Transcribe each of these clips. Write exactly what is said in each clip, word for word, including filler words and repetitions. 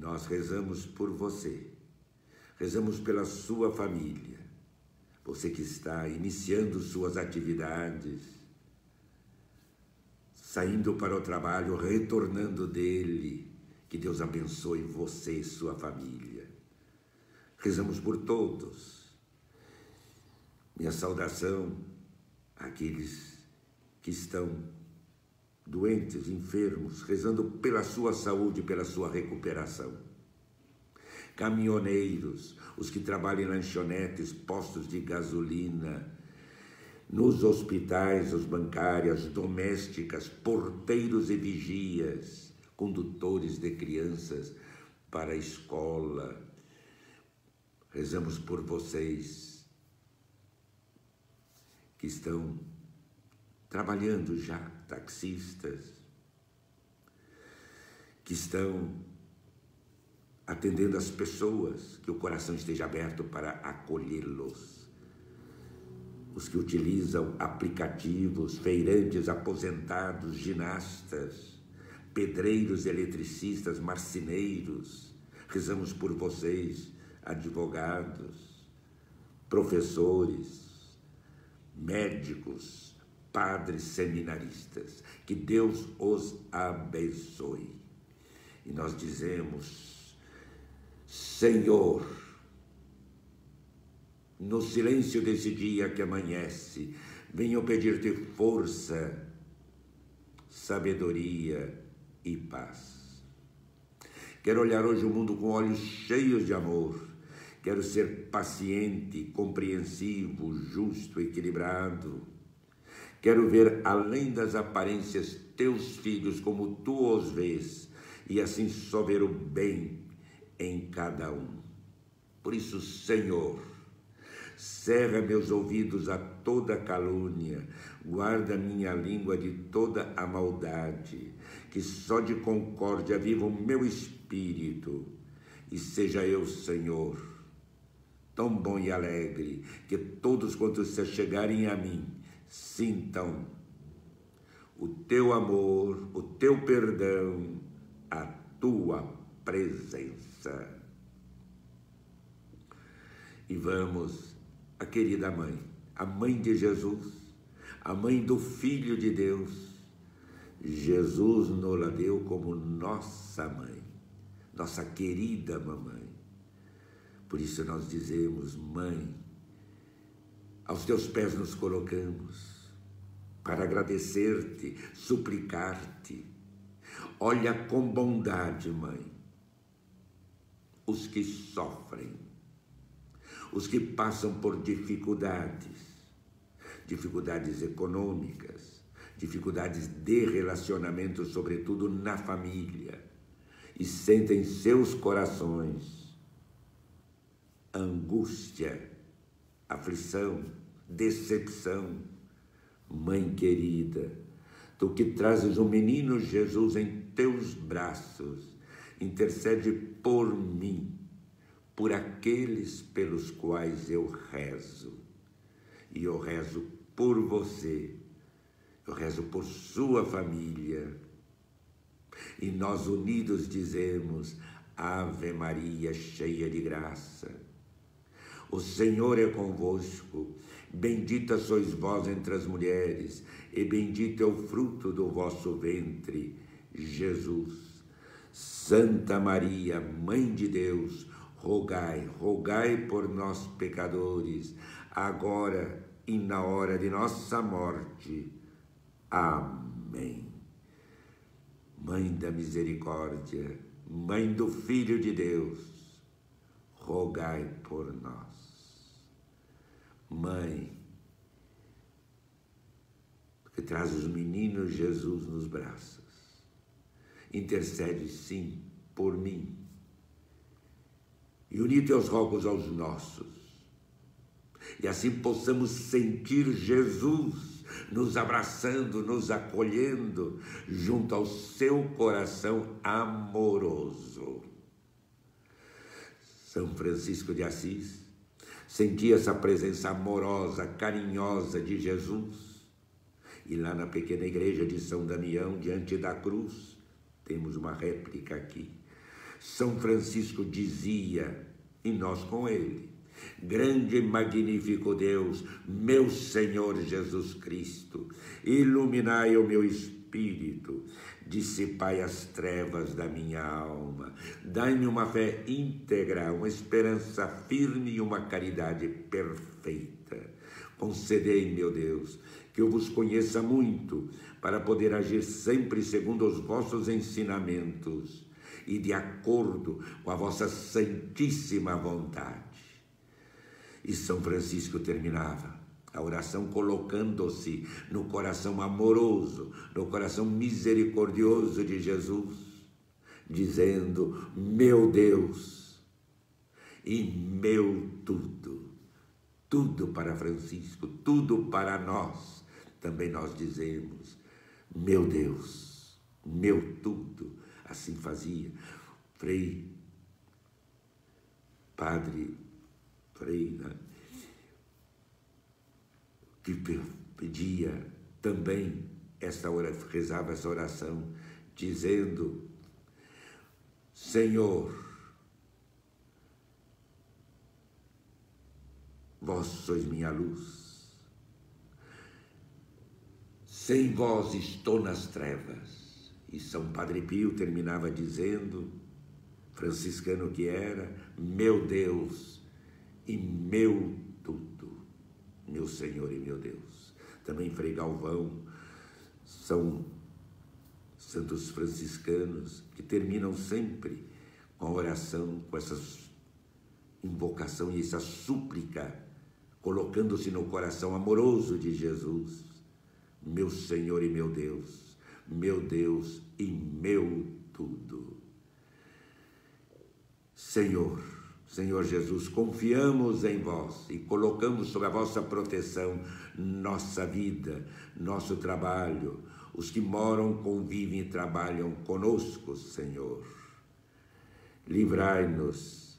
nós rezamos por você, rezamos pela sua família, você que está iniciando suas atividades, saindo para o trabalho, retornando dele, que Deus abençoe você e sua família. Rezamos por todos. Minha saudação àqueles que estão doentes, enfermos, rezando pela sua saúde, pela sua recuperação. Caminhoneiros, os que trabalham em lanchonetes, postos de gasolina, nos hospitais, as bancárias, domésticas, porteiros e vigias, condutores de crianças para a escola. Rezamos por vocês que estão trabalhando já, taxistas, que estão atendendo as pessoas, que o coração esteja aberto para acolhê-los. Os que utilizam aplicativos, feirantes, aposentados, ginastas, pedreiros, eletricistas, marceneiros. Rezamos por vocês, advogados, professores, médicos, padres, seminaristas. Que Deus os abençoe. E nós dizemos: Senhor, no silêncio desse dia que amanhece, venho pedir-te força, sabedoria e paz. Quero olhar hoje o mundo com olhos cheios de amor. Quero ser paciente, compreensivo, justo, equilibrado. Quero ver além das aparências teus filhos como tu os vês, e assim só ver o bem em cada um. Por isso, Senhor, cerra meus ouvidos a toda calúnia, guarda minha língua de toda a maldade, que só de concórdia viva o meu espírito, e seja eu, Senhor, tão bom e alegre, que todos quantos se chegarem a mim, sintam o teu amor, o teu perdão, a tua presença. E vamos, a querida mãe, a mãe de Jesus, a mãe do Filho de Deus. Jesus nos la deu como nossa mãe, nossa querida mamãe. Por isso nós dizemos: mãe, aos teus pés nos colocamos para agradecer-te, suplicar-te. Olha com bondade, mãe, os que sofrem, os que passam por dificuldades, dificuldades econômicas, dificuldades de relacionamento, sobretudo na família, e sentem em seus corações angústia, aflição, decepção. Mãe querida, tu que trazes o menino Jesus em teus braços, intercede por mim, por aqueles pelos quais eu rezo. E eu rezo por você, eu rezo por sua família. E nós unidos dizemos: Ave Maria, cheia de graça, o Senhor é convosco, bendita sois vós entre as mulheres, e bendito é o fruto do vosso ventre, Jesus. Santa Maria, Mãe de Deus, rogai, rogai por nós pecadores, agora e na hora de nossa morte. Amém. Mãe da misericórdia, Mãe do Filho de Deus, rogai por nós. Mãe, que traz os meninos Jesus nos braços, intercede sim por mim, e uni teus rogos aos nossos, e assim possamos sentir Jesus nos abraçando, nos acolhendo, junto ao seu coração amoroso. São Francisco de Assis sentia essa presença amorosa, carinhosa de Jesus. E lá na pequena igreja de São Damião, diante da cruz, temos uma réplica aqui. São Francisco dizia, e nós com ele: grande e magnífico Deus, meu Senhor Jesus Cristo, iluminai o meu espírito, dissipai as trevas da minha alma, dai-me uma fé íntegra, uma esperança firme e uma caridade perfeita. Concedei, meu Deus, que eu vos conheça muito, para poder agir sempre segundo os vossos ensinamentos e de acordo com a vossa santíssima vontade. E São Francisco terminava a oração colocando-se no coração amoroso, no coração misericordioso de Jesus, dizendo: meu Deus e meu tudo. Tudo para Francisco, tudo para nós. Também nós dizemos: meu Deus, meu tudo. Assim fazia Frei, Padre, Frei, né? Que pedia também essa oração, rezava essa oração, dizendo: Senhor, vós sois minha luz, sem vós estou nas trevas. E São Padre Pio terminava dizendo, franciscano que era: meu Deus e meu tudo, meu Senhor e meu Deus. Também Frei Galvão, são santos franciscanos que terminam sempre com a oração, com essa invocação e essa súplica, colocando-se no coração amoroso de Jesus: meu Senhor e meu Deus, meu Deus e meu tudo. Senhor, Senhor Jesus, confiamos em vós e colocamos sob a vossa proteção nossa vida, nosso trabalho, os que moram, convivem e trabalham conosco, Senhor. Livrai-nos,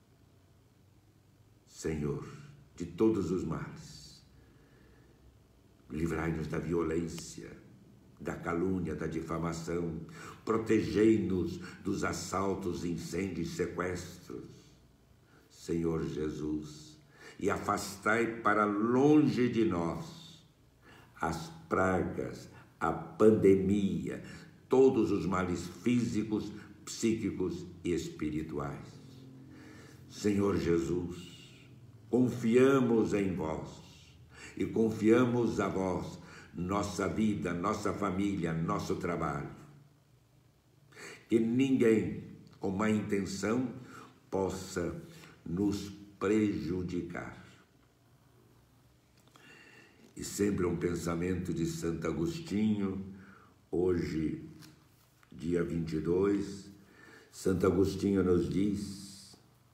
Senhor, de todos os males. Livrai-nos da violência, da calúnia, da difamação. Protegei-nos dos assaltos, incêndios e sequestros, Senhor Jesus, e afastai para longe de nós as pragas, a pandemia, todos os males físicos, psíquicos e espirituais. Senhor Jesus, confiamos em vós e confiamos a vós nossa vida, nossa família, nosso trabalho. Que ninguém com má intenção possa nos prejudicar. E sempre um pensamento de Santo Agostinho, hoje, dia vinte e dois, Santo Agostinho nos diz: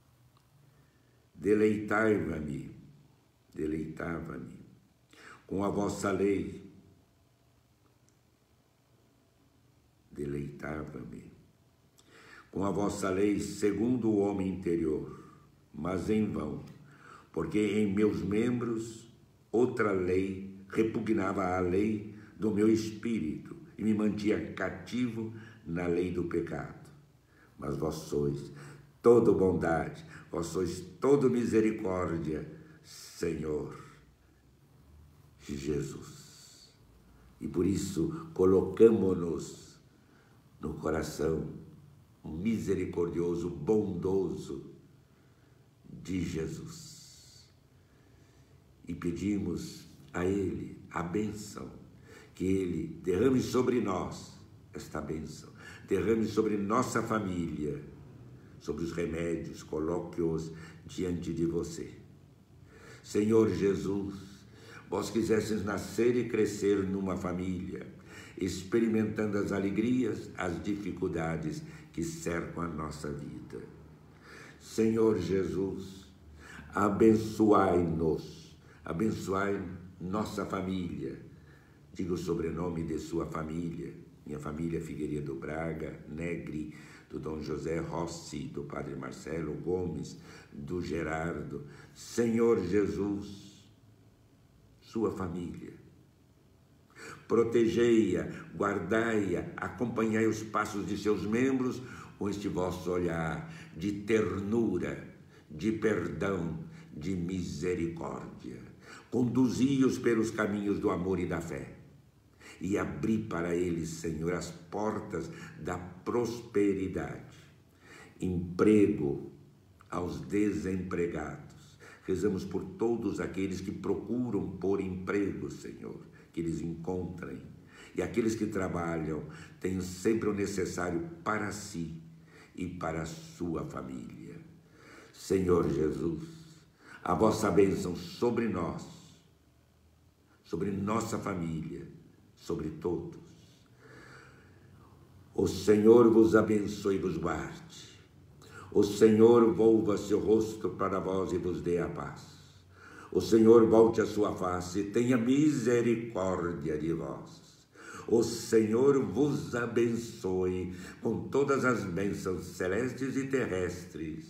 deleitai-me, deleitava-me com a vossa lei, deleitava-me com a vossa lei segundo o homem interior, mas em vão, porque em meus membros outra lei repugnava à lei do meu espírito e me mantinha cativo na lei do pecado. Mas vós sois toda bondade, vós sois toda misericórdia, Senhor Jesus. E por isso colocamo-nos no coração misericordioso, bondoso de Jesus. E pedimos a Ele a bênção, que Ele derrame sobre nós esta bênção, derrame sobre nossa família, sobre os remédios, coloque-os diante de você. Senhor Jesus, vós quisestes nascer e crescer numa família, experimentando as alegrias, as dificuldades que cercam a nossa vida. Senhor Jesus, abençoai-nos, abençoai nossa família. Diga o sobrenome de sua família. Minha família: Figueiredo Braga, Negri, do Dom José Rossi, do Padre Marcelo Gomes, do Gerardo. Senhor Jesus, sua família. Protegei-a, guardai-a, acompanhai os passos de seus membros, com este vosso olhar de ternura, de perdão, de misericórdia. Conduzi-os pelos caminhos do amor e da fé. E abri para eles, Senhor, as portas da prosperidade. Emprego aos desempregados. Rezamos por todos aqueles que procuram por emprego, Senhor, que eles encontrem. E aqueles que trabalham tenham sempre o necessário para si e para a sua família. Senhor Jesus, a vossa bênção sobre nós, sobre nossa família, sobre todos. O Senhor vos abençoe e vos guarde. O Senhor volva seu rosto para vós e vos dê a paz. O Senhor volte a sua face e tenha misericórdia de vós. O Senhor vos abençoe com todas as bênçãos celestes e terrestres.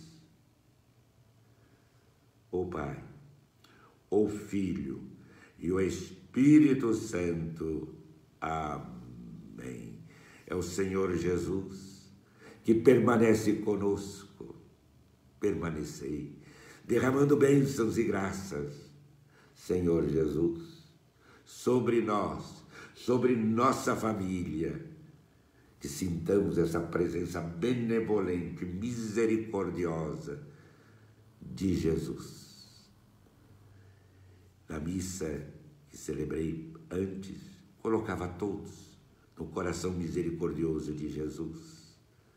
O Pai, o Filho e o Espírito Santo. Amém. É o Senhor Jesus que permanece conosco. Permanecei, derramando bênçãos e graças, Senhor Jesus, sobre nós, sobre nossa família, que sintamos essa presença benevolente, misericordiosa de Jesus. Na missa que celebrei antes, colocava todos no coração misericordioso de Jesus,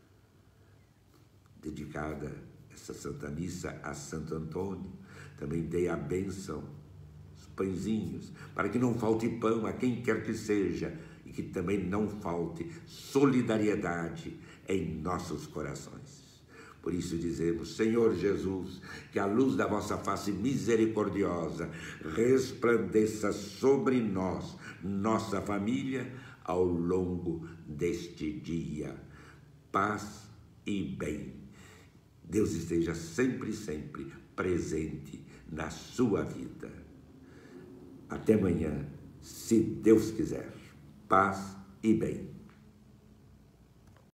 dedicada essa Santa Missa a Santo Antônio. Também dei a bênção, os pãezinhos, para que não falte pão a quem quer que seja e que também não falte solidariedade em nossos corações. Por isso dizemos, Senhor Jesus, que a luz da vossa face misericordiosa resplandeça sobre nós, nossa família, ao longo deste dia. Paz e bem. Deus esteja sempre, sempre presente na sua vida. Até amanhã, se Deus quiser. Paz e bem.